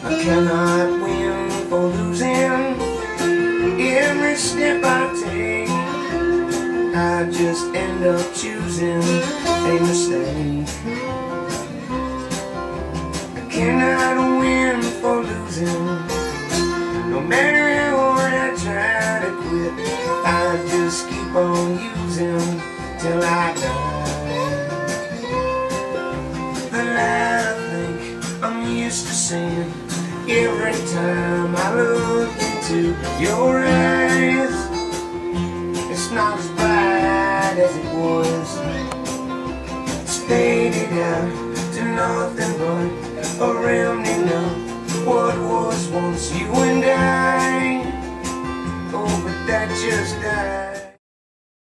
I cannot win for losing. Every step I take, I just end up choosing a mistake. I cannot win for losing. No matter how hard I try to quit, I just keep on using till I die. But I think I'm used to seeing every time I look into your eyes, it's not as bright as it was. It's faded out to nothing but a remnant of what was once you and I. Oh, but that just died.